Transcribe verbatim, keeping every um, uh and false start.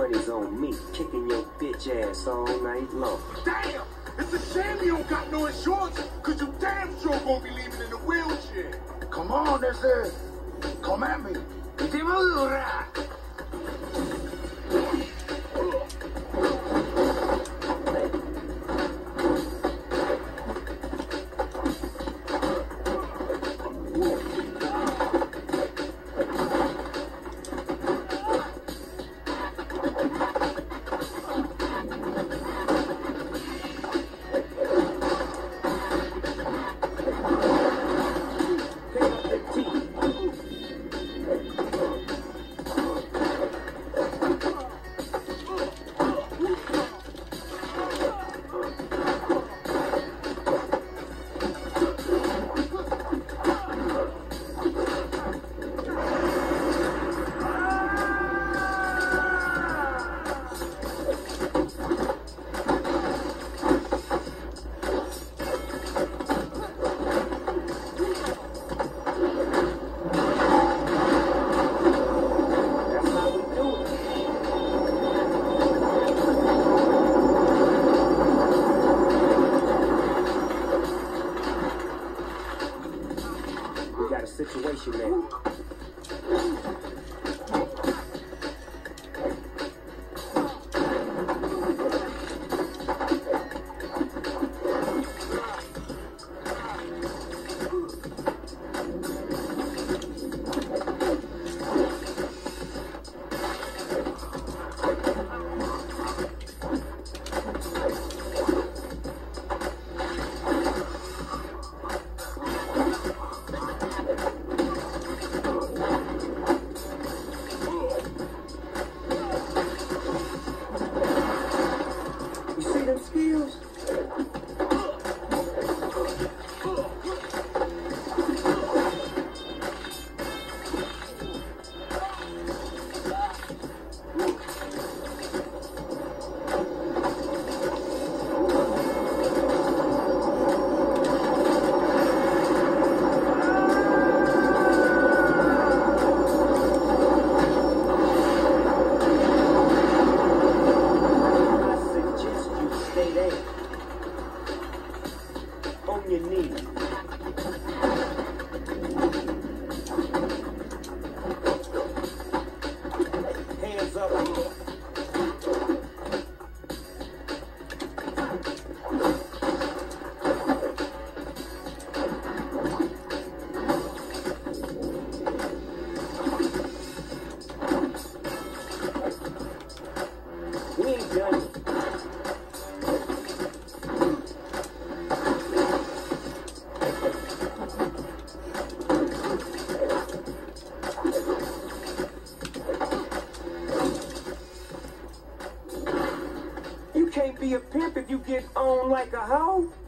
money's on me, kicking your bitch ass all night long. Damn! It's a shame you don't got no insurance, cause you damn sure gonna be leaving in a wheelchair. Come on, this is. Come at me. Situation there. Skills. On your knees. Hands up. We ain't done it. You can't be a pimp if you get on like a hoe.